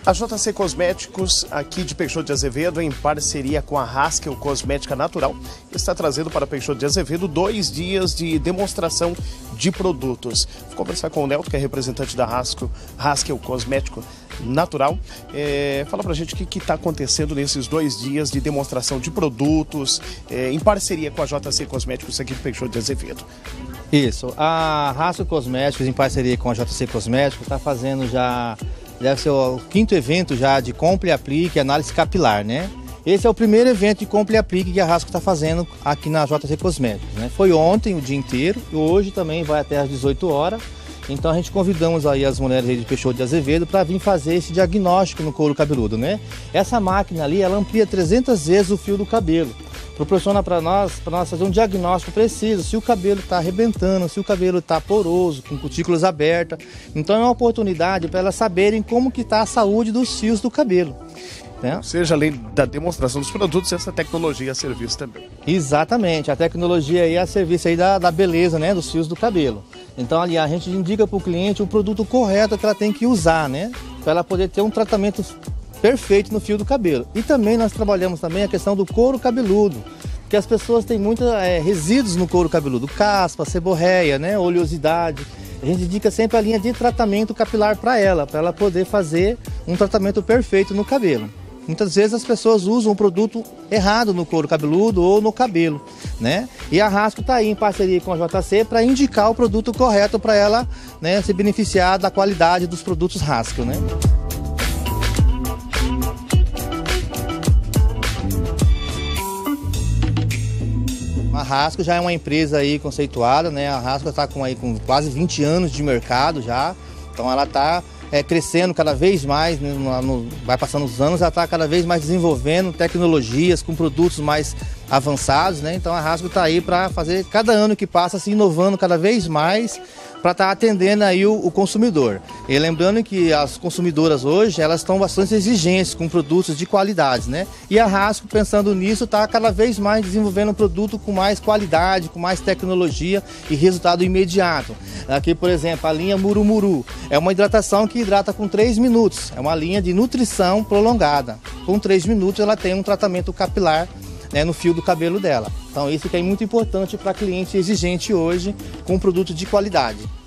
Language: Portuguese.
A JC Cosméticos, aqui de Peixoto de Azevedo, em parceria com a Haskell Cosmética Natural, está trazendo para Peixoto de Azevedo 2 dias de demonstração de produtos. Vou conversar com o Nelton, que é representante da Haskell Cosmético Natural. Fala pra gente o que está acontecendo nesses 2 dias de demonstração de produtos, em parceria com a JC Cosméticos aqui de Peixoto de Azevedo. Isso, a Haskell Cosméticos, em parceria com a JC Cosméticos, está fazendo já... Deve ser o 5º evento já de compra e aplique, análise capilar, né? Esse é o primeiro evento de compra e aplique que a Haskell está fazendo aqui na JC Cosméticos, né? Foi ontem o dia inteiro e hoje também vai até às 18 horas. Então a gente convidamos aí as mulheres aí de Peixoto de Azevedo para vir fazer esse diagnóstico no couro cabeludo, né? Essa máquina ali, ela amplia 300 vezes o fio do cabelo. Proporciona para nós fazer um diagnóstico preciso, se o cabelo está arrebentando, se o cabelo está poroso, com cutículas abertas. Então é uma oportunidade para elas saberem como que está a saúde dos fios do cabelo. Né? Ou seja, além da demonstração dos produtos, essa tecnologia a serviço também. Exatamente, a tecnologia aí é a serviço aí da beleza, né, dos fios do cabelo. Então ali a gente indica para o cliente o produto correto que ela tem que usar, né, para ela poder ter um tratamento perfeito no fio do cabelo. E também nós trabalhamos também a questão do couro cabeludo, porque as pessoas têm muitos resíduos no couro cabeludo, caspa, seborreia, né, oleosidade. A gente indica sempre a linha de tratamento capilar para ela poder fazer um tratamento perfeito no cabelo. Muitas vezes as pessoas usam um produto errado no couro cabeludo ou no cabelo, né? E a Haskell está aí em parceria com a JC para indicar o produto correto para ela, né, se beneficiar da qualidade dos produtos Haskell, né? A Haskell já é uma empresa aí conceituada, né? A Haskell está com quase 20 anos de mercado já, então ela está crescendo cada vez mais, né? Vai passando os anos, ela está cada vez mais desenvolvendo tecnologias com produtos mais avançados, né? Então a Haskell está aí para fazer, cada ano que passa, se inovando cada vez mais, para estar atendendo aí o consumidor. E lembrando que as consumidoras hoje, elas estão bastante exigentes com produtos de qualidade, né? E a Haskell, pensando nisso, está cada vez mais desenvolvendo um produto com mais qualidade, com mais tecnologia e resultado imediato. Aqui, por exemplo, a linha Murumuru é uma hidratação que hidrata com 3 minutos. É uma linha de nutrição prolongada. Com 3 minutos ela tem um tratamento capilar, né, no fio do cabelo dela. Então isso que é muito importante para cliente exigente hoje com um produto de qualidade.